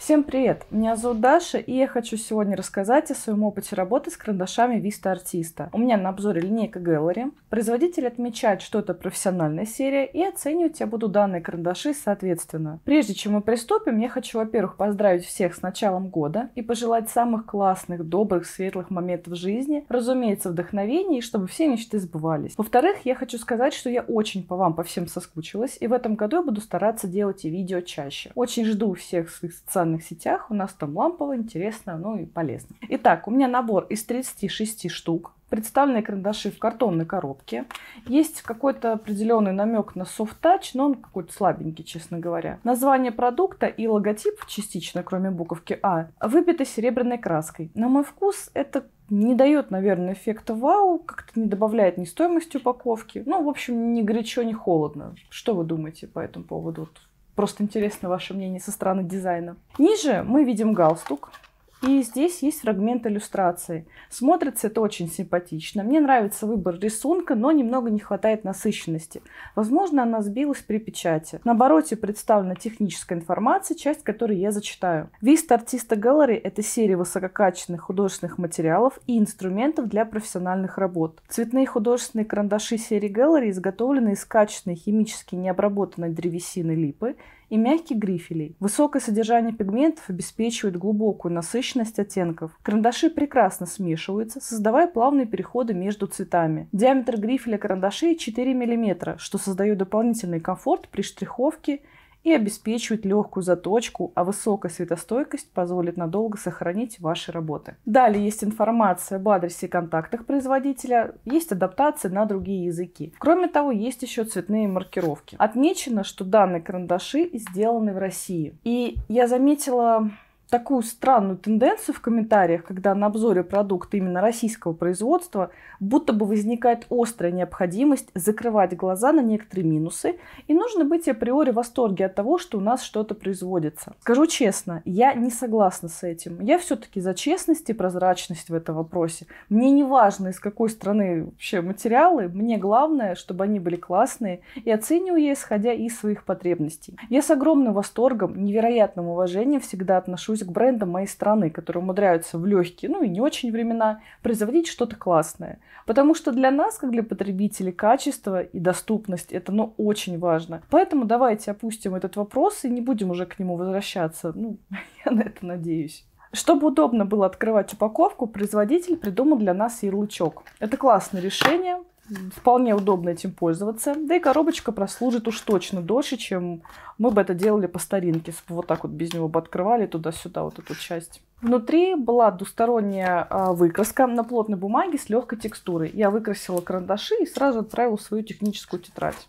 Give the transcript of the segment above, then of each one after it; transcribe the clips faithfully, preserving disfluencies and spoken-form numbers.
Всем привет! Меня зовут Даша, и я хочу сегодня рассказать о своем опыте работы с карандашами Vista Artista. У меня на обзоре линейка Gallery. Производитель отмечает, что это профессиональная серия, и оценивать я буду данные карандаши соответственно. Прежде чем мы приступим, я хочу, во-первых, поздравить всех с началом года и пожелать самых классных, добрых, светлых моментов в жизни, разумеется, вдохновений, чтобы все мечты сбывались. Во-вторых, я хочу сказать, что я очень по вам, по всем соскучилась, и в этом году я буду стараться делать и видео чаще. Очень жду всех своих социальных сетях, у нас там лампово, интересно, ну и полезно. Итак, у меня набор из тридцати шести штук. Представлены карандаши в картонной коробке. Есть какой-то определенный намек на софт-тач, но он какой-то слабенький, честно говоря. Название продукта и логотип, частично, кроме буковки А, выбиты серебряной краской. На мой вкус это не дает, наверное, эффекта вау, как-то не добавляет ни стоимости упаковки. Ну, в общем, ни горячо, ни холодно. Что вы думаете по этому поводу? Просто интересно ваше мнение со стороны дизайна. Ниже мы видим галстук. И здесь есть фрагмент иллюстрации. Смотрится это очень симпатично. Мне нравится выбор рисунка, но немного не хватает насыщенности. Возможно, она сбилась при печати. На обороте представлена техническая информация, часть которой я зачитаю. Vista Artista Gallery – это серия высококачественных художественных материалов и инструментов для профессиональных работ. Цветные художественные карандаши серии Gallery изготовлены из качественной химически необработанной древесины липы и мягких грифелей. Высокое содержание пигментов обеспечивает глубокую насыщенность оттенков. Карандаши прекрасно смешиваются, создавая плавные переходы между цветами. Диаметр грифеля карандашей четыре миллиметра, что создает дополнительный комфорт при штриховке и обеспечивает легкую заточку, а высокая светостойкость позволит надолго сохранить ваши работы. Далее есть информация об адресе и контактах производителя, есть адаптация на другие языки. Кроме того, есть еще цветные маркировки. Отмечено, что данные карандаши сделаны в России. И я заметила такую странную тенденцию в комментариях, когда на обзоре продукта именно российского производства будто бы возникает острая необходимость закрывать глаза на некоторые минусы, и нужно быть априори в восторге от того, что у нас что-то производится. Скажу честно, я не согласна с этим. Я все-таки за честность и прозрачность в этом вопросе. Мне не важно, из какой страны вообще материалы, мне главное, чтобы они были классные, и оцениваю я, исходя из своих потребностей. Я с огромным восторгом, невероятным уважением всегда отношусь к брендам моей страны, которые умудряются в легкие, ну и не очень времена, производить что-то классное. Потому что для нас, как для потребителей, качество и доступность – это ну, очень важно. Поэтому давайте опустим этот вопрос и не будем уже к нему возвращаться. Ну, я на это надеюсь. Чтобы удобно было открывать упаковку, производитель придумал для нас ярлычок. Это классное решение. Вполне удобно этим пользоваться. Да и коробочка прослужит уж точно дольше, чем мы бы это делали по старинке. Вот так вот без него бы открывали туда-сюда вот эту часть. Внутри была двусторонняя э, выкраска на плотной бумаге с легкой текстурой. Я выкрасила карандаши и сразу отправила в свою техническую тетрадь.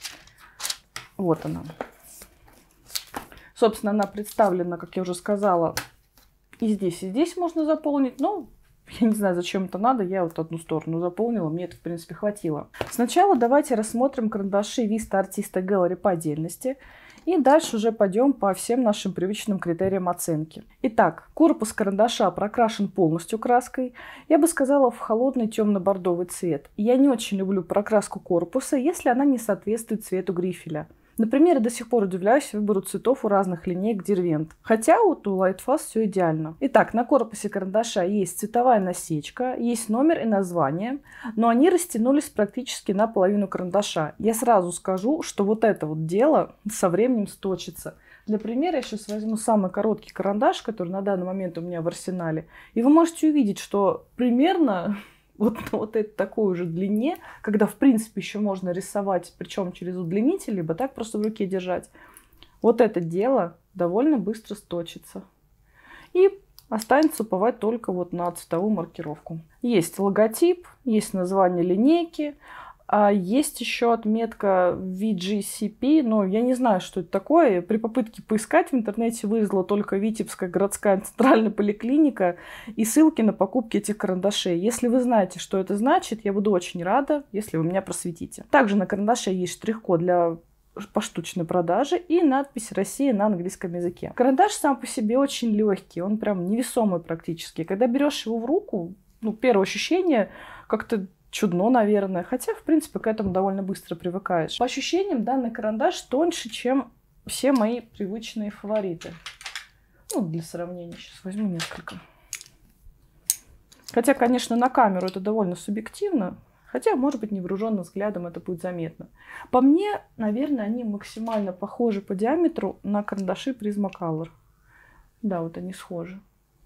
Вот она. Собственно, она представлена, как я уже сказала, и здесь, и здесь можно заполнить, но я не знаю, зачем это надо, я вот одну сторону заполнила, мне это, в принципе, хватило. Сначала давайте рассмотрим карандаши Vista Artista Gallery по отдельности, и дальше уже пойдем по всем нашим привычным критериям оценки. Итак, корпус карандаша прокрашен полностью краской, я бы сказала, в холодный темно-бордовый цвет. Я не очень люблю прокраску корпуса, если она не соответствует цвету грифеля. Например, я до сих пор удивляюсь выбору цветов у разных линеек Derwent. Хотя вот у Lightfast все идеально. Итак, на корпусе карандаша есть цветовая насечка, есть номер и название, но они растянулись практически на половину карандаша. Я сразу скажу, что вот это вот дело со временем сточится. Для примера я сейчас возьму самый короткий карандаш, который на данный момент у меня в арсенале, и вы можете увидеть, что примерно вот на вот этой такой уже длине, когда в принципе еще можно рисовать, причем через удлинитель, либо так просто в руке держать, вот это дело довольно быстро сточится. И останется уповать только вот на цветовую маркировку. Есть логотип, есть название линейки, а есть еще отметка ви джи си пи, но я не знаю, что это такое. При попытке поискать в интернете вылезла только Витебская городская центральная поликлиника и ссылки на покупки этих карандашей. Если вы знаете, что это значит, я буду очень рада, если вы меня просветите. Также на карандаше есть штрих-код для поштучной продажи и надпись «Россия» на английском языке. Карандаш сам по себе очень легкий, он прям невесомый практически. Когда берешь его в руку, ну, первое ощущение как-то чудно, наверное. Хотя, в принципе, к этому довольно быстро привыкаешь. По ощущениям, данный карандаш тоньше, чем все мои привычные фавориты. Ну, для сравнения сейчас возьму несколько. Хотя, конечно, на камеру это довольно субъективно. Хотя, может быть, невооруженным взглядом это будет заметно. По мне, наверное, они максимально похожи по диаметру на карандаши Prismacolor. Да, вот они схожи.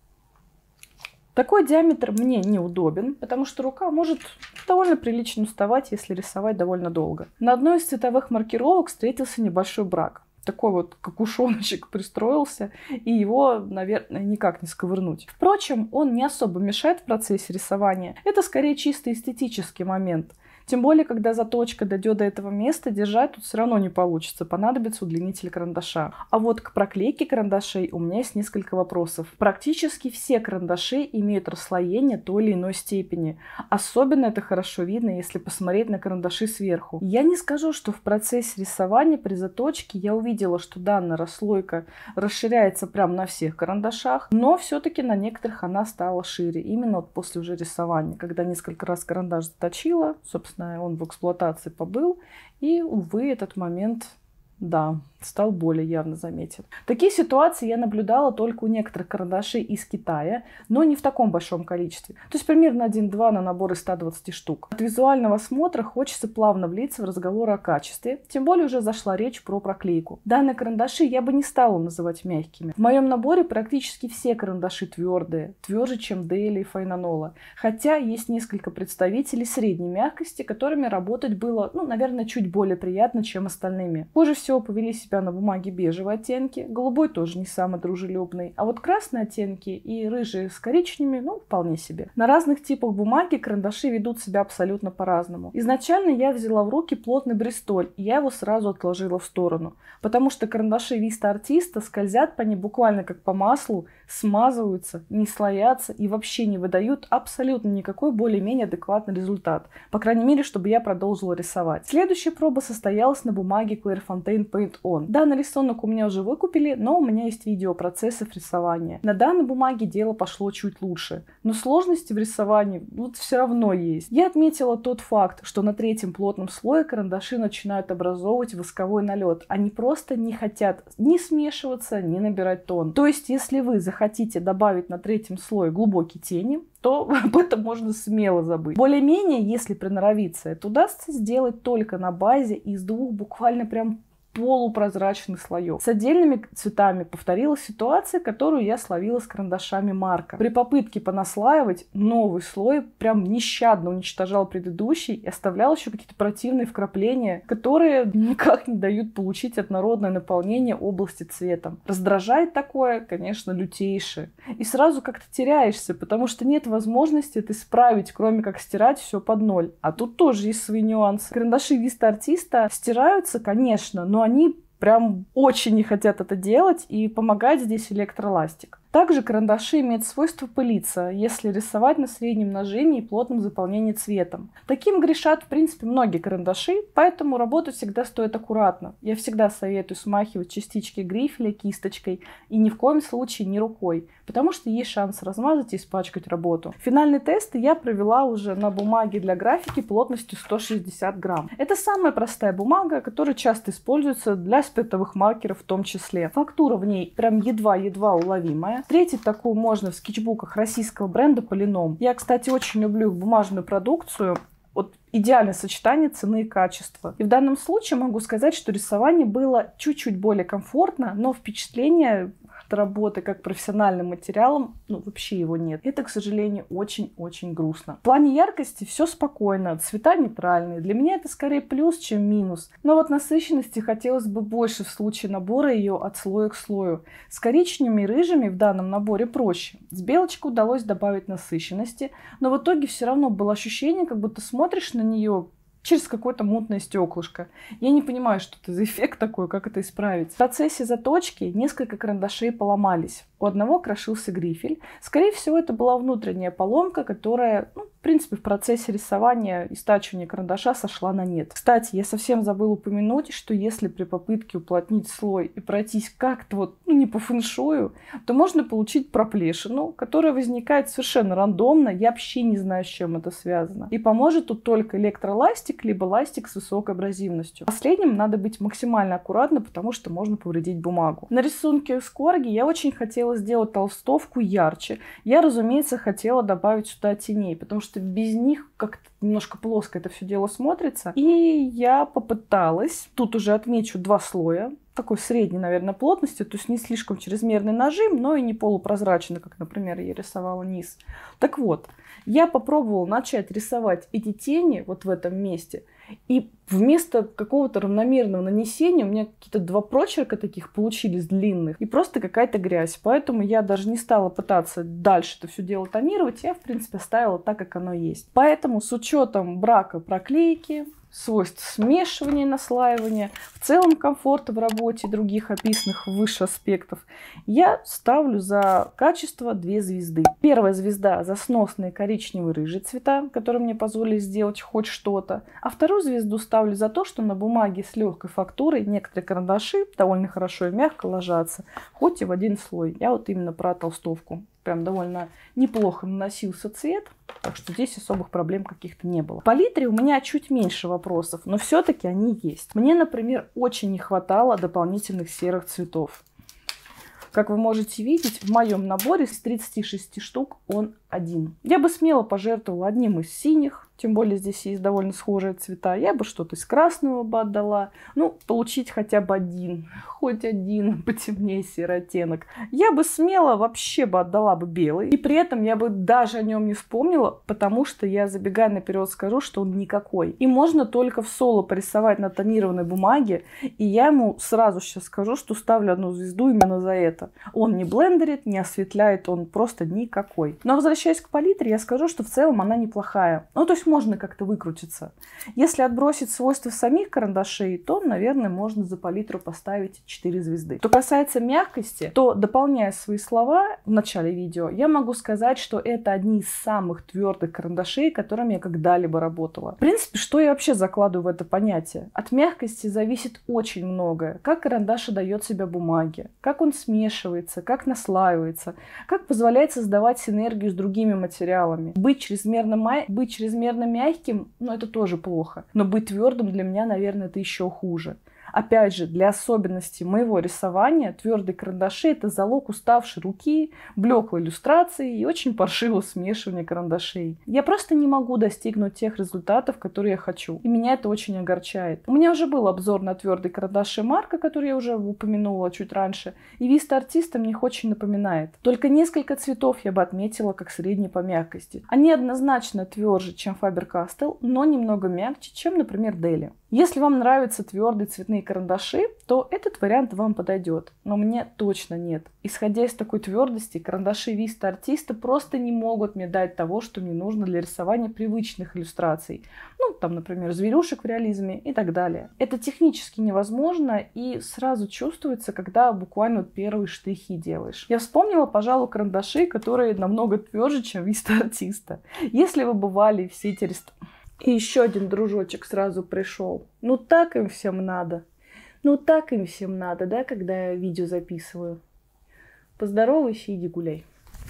Такой диаметр мне неудобен, потому что рука может довольно прилично уставать, если рисовать довольно долго. На одной из цветовых маркировок встретился небольшой брак. Такой вот кокушоночек пристроился, и его, наверное, никак не сковырнуть. Впрочем, он не особо мешает в процессе рисования. Это скорее чисто эстетический момент. Тем более, когда заточка дойдет до этого места, держать тут все равно не получится, понадобится удлинитель карандаша. А вот к проклейке карандашей у меня есть несколько вопросов. Практически все карандаши имеют расслоение той или иной степени. Особенно это хорошо видно, если посмотреть на карандаши сверху. Я не скажу, что в процессе рисования при заточке я увидела, что данная расслойка расширяется прямо на всех карандашах, но все-таки на некоторых она стала шире, именно вот после уже рисования, когда несколько раз карандаш заточила, собственно, он в эксплуатации побыл, и, увы, этот момент, да, стал более явно заметен. Такие ситуации я наблюдала только у некоторых карандашей из Китая, но не в таком большом количестве. То есть примерно один-два на набор из ста двадцати штук. От визуального осмотра хочется плавно влиться в разговор о качестве, тем более уже зашла речь про проклейку. Данные карандаши я бы не стала называть мягкими. В моем наборе практически все карандаши твердые, тверже, чем Daily и Fine-Anola. Хотя есть несколько представителей средней мягкости, которыми работать было, ну, наверное, чуть более приятно, чем остальными. Хуже всего повели себя на бумаге бежевые оттенки, голубой тоже не самый дружелюбный, а вот красные оттенки и рыжие с коричневыми, ну, вполне себе. На разных типах бумаги карандаши ведут себя абсолютно по-разному. Изначально я взяла в руки плотный Бристоль, и я его сразу отложила в сторону, потому что карандаши Vista Artista скользят по ней буквально как по маслу, смазываются, не слоятся и вообще не выдают абсолютно никакой более-менее адекватный результат. По крайней мере, чтобы я продолжила рисовать. Следующая проба состоялась на бумаге Clairefontaine Paint On. Данный рисунок у меня уже выкупили, но у меня есть видео процессов рисования. На данной бумаге дело пошло чуть лучше, но сложности в рисовании вот все равно есть. Я отметила тот факт, что на третьем плотном слое карандаши начинают образовывать восковой налет. Они просто не хотят ни смешиваться, ни набирать тон. То есть, если вы захотите добавить на третьем слое глубокие тени, то об этом можно смело забыть. Более-менее, если приноровиться, это удастся сделать только на базе из двух буквально прям полупрозрачных слоев. С отдельными цветами повторилась ситуация, которую я словила с карандашами Марка. При попытке понаслаивать новый слой прям нещадно уничтожал предыдущий и оставлял еще какие-то противные вкрапления, которые никак не дают получить однородное наполнение области цветом. Раздражает такое, конечно, лютейшее. И сразу как-то теряешься, потому что нет возможности это исправить, кроме как стирать все под ноль. А тут тоже есть свои нюансы. Карандаши Vista Artista стираются, конечно, но они прям очень не хотят это делать, и помогает здесь электроластик. Также карандаши имеют свойство пылиться, если рисовать на среднем нажиме и плотном заполнении цветом. Таким грешат, в принципе, многие карандаши, поэтому работать всегда стоит аккуратно. Я всегда советую смахивать частички грифеля кисточкой и ни в коем случае не рукой, потому что есть шанс размазать и испачкать работу. Финальный тест я провела уже на бумаге для графики плотностью сто шестьдесят грамм. Это самая простая бумага, которая часто используется для спиртовых маркеров в том числе. Фактура в ней прям едва-едва уловимая. Встретить такую можно в скетчбуках российского бренда Polynom. Я, кстати, очень люблю их бумажную продукцию. Вот идеальное сочетание цены и качества. И в данном случае могу сказать, что рисование было чуть-чуть более комфортно, но впечатление от работы как профессиональным материалом, ну, вообще его нет. Это, к сожалению, очень-очень грустно. В плане яркости все спокойно, цвета нейтральные. Для меня это скорее плюс, чем минус. Но вот насыщенности хотелось бы больше в случае набора ее от слоя к слою. С коричневыми и рыжими в данном наборе проще. С белочкой удалось добавить насыщенности, но в итоге все равно было ощущение, как будто смотришь на нее через какое-то мутное стеклышко. Я не понимаю, что это за эффект такой, как это исправить. В процессе заточки несколько карандашей поломались. У одного крошился грифель. Скорее всего, это была внутренняя поломка, которая, ну, в принципе, в процессе рисования и стачивания карандаша сошла на нет. Кстати, я совсем забыла упомянуть, что если при попытке уплотнить слой и пройтись как-то вот, ну, не по фэншую, то можно получить проплешину, которая возникает совершенно рандомно. Я вообще не знаю, с чем это связано. И поможет тут только электроластик ластик, либо ластик с высокой абразивностью. Последним надо быть максимально аккуратно, потому что можно повредить бумагу. На рисунке с корги я очень хотела сделать толстовку ярче. Я, разумеется, хотела добавить сюда теней, потому что без них как-то немножко плоско это все дело смотрится. И я попыталась, тут уже отмечу два слоя, такой средней, наверное, плотности, то есть не слишком чрезмерный нажим, но и не полупрозрачный, как, например, я рисовала низ. Так вот, я попробовала начать рисовать эти тени вот в этом месте, и вместо какого-то равномерного нанесения у меня какие-то два прочерка таких получились длинных, и просто какая-то грязь. Поэтому я даже не стала пытаться дальше это все дело тонировать, я, в принципе, оставила так, как оно есть. Поэтому с учетом брака проклейки, свойств смешивания и наслаивания, в целом комфорта в работе и других описанных выше аспектов, я ставлю за качество две звезды. Первая звезда за сносные коричневые и рыжие цвета, которые мне позволили сделать хоть что-то. А вторую звезду ставлю за то, что на бумаге с легкой фактурой некоторые карандаши довольно хорошо и мягко ложатся, хоть и в один слой. Я вот именно про толстовку. Прям довольно неплохо наносился цвет, так что здесь особых проблем каких-то не было. В палитре у меня чуть меньше вопросов, но все-таки они есть. Мне, например, очень не хватало дополнительных серых цветов. Как вы можете видеть, в моем наборе с тридцати шести штук он один. Я бы смело пожертвовала одним из синих, тем более здесь есть довольно схожие цвета. Я бы что-то из красного бы отдала. Ну, получить хотя бы один, хоть один потемнее серый оттенок. Я бы смело вообще бы отдала бы белый. И при этом я бы даже о нем не вспомнила, потому что я, забегая наперед, скажу, что он никакой. И можно только в соло порисовать на тонированной бумаге. И я ему сразу сейчас скажу, что ставлю одну звезду именно за это. Он не блендерит, не осветляет, он просто никакой. Но возвращаясь к палитре, я скажу, что в целом она неплохая. Ну, то есть можно как-то выкрутиться. Если отбросить свойства самих карандашей, то, наверное, можно за палитру поставить четыре звезды. Что касается мягкости, то, дополняя свои слова в начале видео, я могу сказать, что это одни из самых твердых карандашей, которыми я когда-либо работала. В принципе, что я вообще закладываю в это понятие? От мягкости зависит очень многое. Как карандаш отдает себя бумаге, как он смешивается, как наслаивается, как позволяет создавать синергию с другими материалами. Быть чрезмерно, ма... быть чрезмерно мягким, ну это тоже плохо. Но быть твердым для меня, наверное, это еще хуже. Опять же, для особенностей моего рисования твердые карандаши – это залог уставшей руки, блеклой иллюстрации и очень паршивого смешивания карандашей. Я просто не могу достигнуть тех результатов, которые я хочу. И меня это очень огорчает. У меня уже был обзор на твердые карандаши Марка, который я уже упомянула чуть раньше. И Vista Artista мне их очень напоминает. Только несколько цветов я бы отметила как средние по мягкости. Они однозначно тверже, чем Faber-Castell, но немного мягче, чем, например, Deli. Если вам нравятся твердые цветные карандаши, то этот вариант вам подойдет. Но мне точно нет. Исходя из такой твердости, карандаши Vista Artista просто не могут мне дать того, что мне нужно для рисования привычных иллюстраций. Ну, там, например, зверюшек в реализме и так далее. Это технически невозможно и сразу чувствуется, когда буквально вот первые штрихи делаешь. Я вспомнила, пожалуй, карандаши, которые намного тверже, чем Vista Artista. Если вы бывали в сети ресторан... И еще один дружочек сразу пришел. Ну так им всем надо. Ну так им всем надо, да, когда я видео записываю. Поздоровайся и иди гуляй.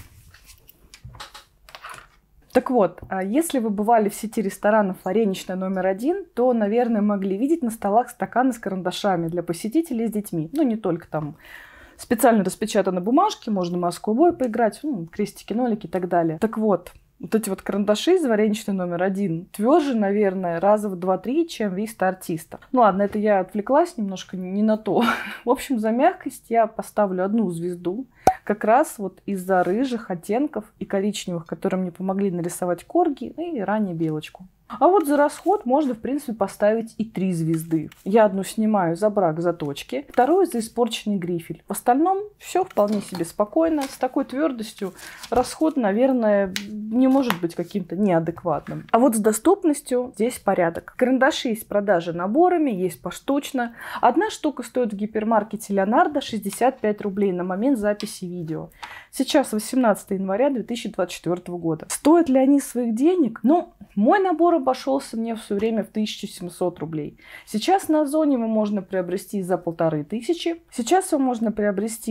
Так вот, если вы бывали в сети ресторанов «Вареничная номер один», то, наверное, могли видеть на столах стаканы с карандашами для посетителей с детьми. Ну, не только там специально распечатаны бумажки, можно маску-обои поиграть, ну, крестики, нолики и так далее. Так вот, вот эти вот карандаши из «Вареничной номер один» тверже, наверное, раза в два-три, чем Vista Artista. Ну ладно, это я отвлеклась немножко не на то. В общем, за мягкость я поставлю одну звезду. Как раз вот из-за рыжих оттенков и коричневых, которые мне помогли нарисовать корги и ранее белочку. А вот за расход можно, в принципе, поставить и три звезды. Я одну снимаю за брак заточки, вторую за испорченный грифель. В остальном все вполне себе спокойно. С такой твердостью расход, наверное, не может быть каким-то неадекватным. А вот с доступностью здесь порядок. Карандаши есть в продаже наборами, есть поштучно. Одна штука стоит в гипермаркете Leonardo шестьдесят пять рублей на момент записи видео. Сейчас восемнадцатое января две тысячи двадцать четвёртого года. Стоят ли они своих денег? Ну, мой набор обошелся мне все время в тысячу семьсот рублей. Сейчас на Озоне его можно приобрести за полторы тысячи. Сейчас его можно приобрести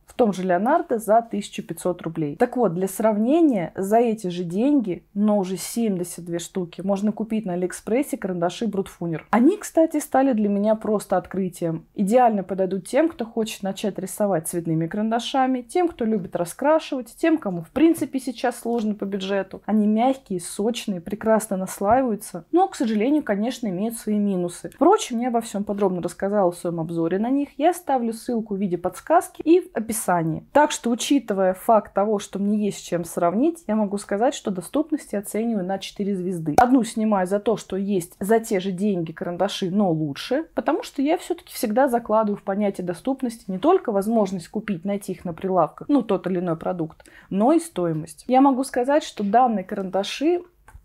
в том же Леонардо за тысячу пятьсот рублей. Так вот, для сравнения, за эти же деньги, но уже семьдесят две штуки, можно купить на Алиэкспрессе карандаши Брутфунер. Они, кстати, стали для меня просто открытием. Идеально подойдут тем, кто хочет начать рисовать цветными карандашами, тем, кто любит раскрашивать, тем, кому в принципе сейчас сложно по бюджету. Они мягкие, сочные, прекрасно наслаиваются, но, к сожалению, конечно, имеют свои минусы. Впрочем, я обо всем подробно рассказала в своем обзоре на них. Я оставлю ссылку в виде подсказки и в описании. Так что, учитывая факт того, что мне есть с чем сравнить, я могу сказать, что доступность я оцениваю на четыре звезды. Одну снимаю за то, что есть за те же деньги карандаши, но лучше, потому что я все-таки всегда закладываю в понятие доступности не только возможность купить, найти их на прилавках, ну, тот или иной продукт, но и стоимость. Я могу сказать, что данные карандаши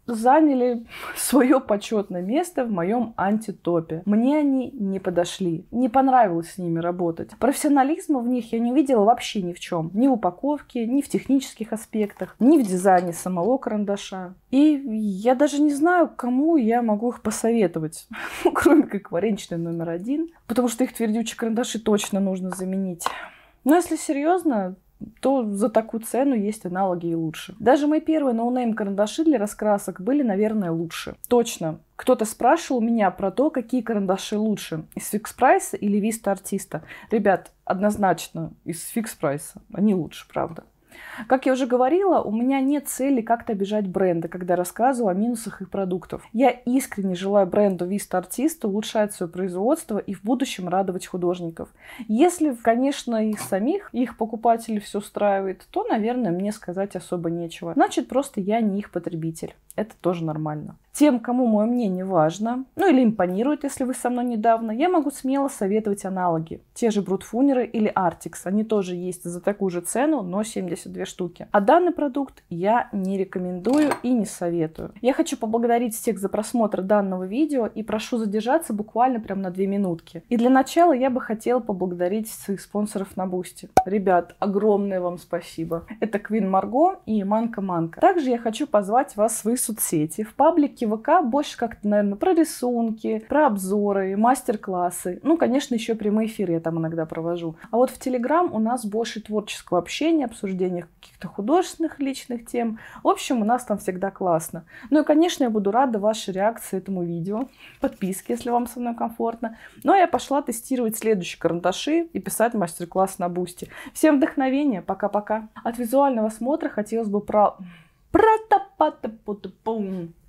заняли свое почетное место в моем антитопе. Мне они не подошли. Не понравилось с ними работать. Профессионализма в них я не увидела вообще ни в чем. Ни в упаковке, ни в технических аспектах, ни в дизайне самого карандаша. И я даже не знаю, кому я могу их посоветовать. Кроме как вареничный номер один. Потому что их твердючие карандаши точно нужно заменить. Но если серьезно, то за такую цену есть аналоги и лучше. Даже мои первые ноунейм карандаши для раскрасок были, наверное, лучше. Точно. Кто-то спрашивал меня про то, какие карандаши лучше, из Фикс Прайса или Виста Артиста. Ребят, однозначно из Фикс Прайса. Они лучше, правда. Как я уже говорила, у меня нет цели как-то обижать бренды, когда рассказываю о минусах их продуктов. Я искренне желаю бренду Vista Artist улучшать свое производство и в будущем радовать художников. Если, конечно, их самих, их покупателей все устраивает, то, наверное, мне сказать особо нечего. Значит, просто я не их потребитель. Это тоже нормально. Тем, кому мое мнение важно, ну или импонирует, если вы со мной недавно, я могу смело советовать аналоги. Те же Брутфунеры или Artix. Они тоже есть за такую же цену, но семьдесят две штуки. А данный продукт я не рекомендую и не советую. Я хочу поблагодарить всех за просмотр данного видео и прошу задержаться буквально прям на две минутки. И для начала я бы хотела поблагодарить своих спонсоров на Бусти. Ребят, огромное вам спасибо. Это Квин Марго и Манка Манка. Также я хочу позвать вас в свои соцсети. В паблике ВК больше как-то, наверное, про рисунки, про обзоры, мастер-классы. Ну, конечно, еще прямые эфиры я там иногда провожу. А вот в Телеграм у нас больше творческого общения, обсуждения каких-то художественных личных тем. В общем, у нас там всегда классно. Ну и, конечно, я буду рада вашей реакции этому видео. Подписки, если вам со мной комфортно. Ну, а я пошла тестировать следующие карандаши и писать мастер-класс на Бусти. Всем вдохновения. Пока-пока. От визуального осмотра хотелось бы про... Про-та-па-та-пу-та-пум.